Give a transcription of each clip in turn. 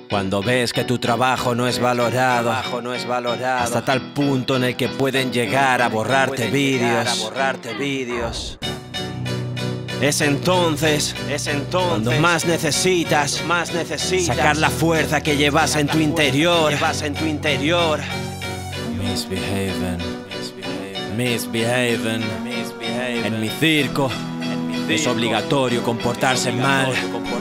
Cuando ves que tu trabajo no es valorado, hasta tal punto en el que pueden llegar a borrarte vídeos. Es entonces cuando más necesitas sacar la fuerza que llevas en tu interior. Misbehaving. En mi circo es obligatorio comportarse mal.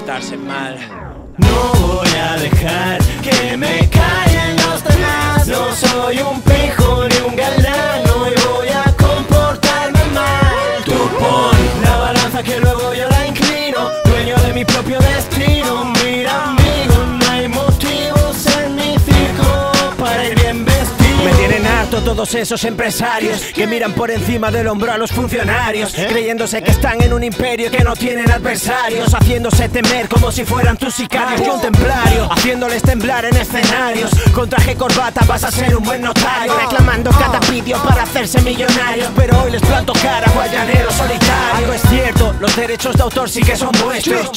No voy a dejar que me callen los demás. No soy un pijo ni un galán, hoy voy a comportarme mal. Tú pon la balanza que luego yo la inclino, dueño de mi propio destino. Mira amigo, no hay motivos en mi circo para ir bien vestido. Me tienen harto todos esos empresarios que miran por encima del hombro a los funcionarios, creyéndose que están en un imperio que no tienen adversarios, haciéndose temer como si fueran tus sicarios y un templario, haciéndoles temblar en escenarios. Con traje y corbata vas a ser un buen notario, reclamando cada vídeo para hacerse millonarios, pero hoy les planto cara, guayanero solitario. Algo es cierto, los derechos de autor sí que son vuestros.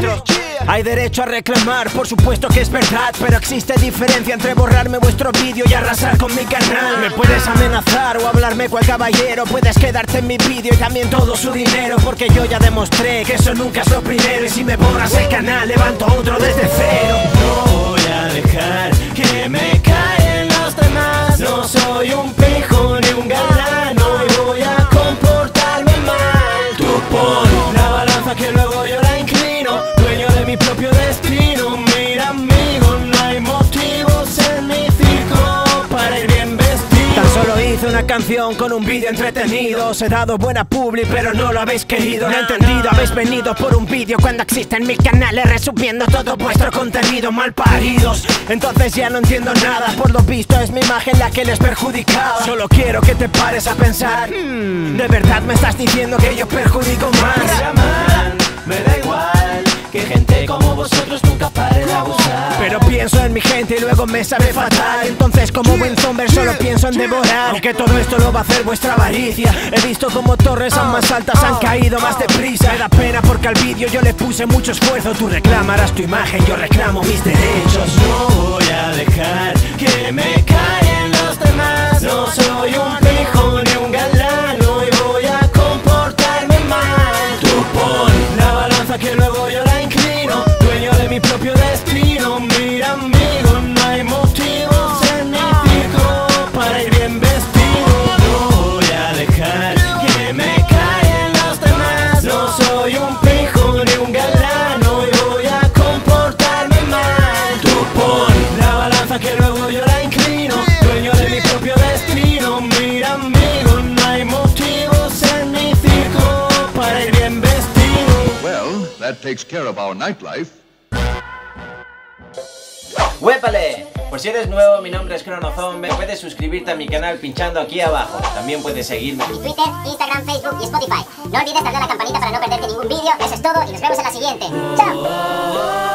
Hay derecho a reclamar, por supuesto que es verdad, pero existe diferencia entre borrarme vuestro vídeo y arrasar con mi canal. Me puedes amenazar o hablarme cual caballero, puedes quedarte en mi vídeo y también todo su dinero, porque yo ya demostré que eso nunca es lo primero. Y si me borras el canal, levanto otro desde cero. No voy a dejar que me callen los demás. No soy un pijo ni un galán, hoy voy a comportarme mal. Tú pon la balanza que luego yo la inclino, dueño de mi propio destino. Mira amigo, no hay motivos en mi circo para ir bien vestido. Tan solo hice una canción con un vídeo entretenido, os he dado buena publi pero no lo habéis querido. No he entendido, habéis venido por un vídeo cuando existen mis canales resumiendo todo vuestro contenido, malparidos. Entonces ya no entiendo nada, por lo visto es mi imagen la que les perjudicaba. Solo quiero que te pares a pensar, ¿de verdad me estás diciendo que yo perjudico más? Mira man, me da igual que gente como vosotros nunca pare de abusar, pero pienso en mi gente y luego me sabe fatal. Entonces como buen zombie solo pienso en devorar, aunque todo esto lo va a hacer vuestra avaricia. He visto como torres aún más altas han caído más deprisa. Me da pena porque al vídeo yo le puse mucho esfuerzo. Tú reclamarás tu imagen, yo reclamo mis derechos. No voy a dejar que me callen los demás. No soy un pijo ni un galán, hoy voy a comportarme mal. Tú pon la balanza que luego yo la inclino, dueño de mi propio destino. Mira amigo, no hay motivos en mi circo para ir bien vestido. No voy a dejar que me callen los demás. No soy un pijo ni un galán, hoy voy a comportarme mal. Tú pon la balanza que luego yo la inclino, dueño de mi propio destino. Mira amigo, no hay motivos en mi circo para ir bien vestido. Well, that takes care of our nightlife. ¡Huépale! Por si eres nuevo, mi nombre es Chronozombe. Puedes suscribirte a mi canal pinchando aquí abajo. También puedes seguirme en Twitter, Instagram, Facebook y Spotify. No olvides darle a la campanita para no perderte ningún vídeo. Eso es todo y nos vemos en la siguiente. ¡Chao!